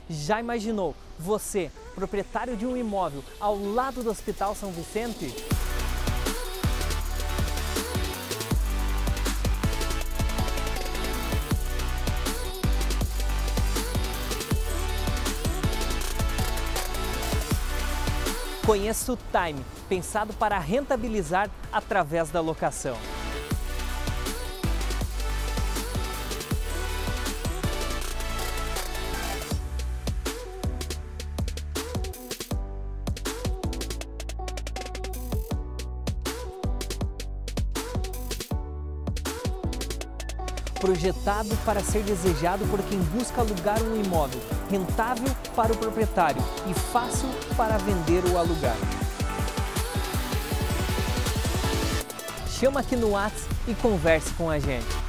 Já imaginou você, proprietário de um imóvel ao lado do Hospital São Vicente? Conheça o Time, pensado para rentabilizar através da locação. Projetado para ser desejado por quem busca alugar um imóvel, rentável para o proprietário e fácil para vender ou alugar. Chama aqui no WhatsApp e converse com a gente.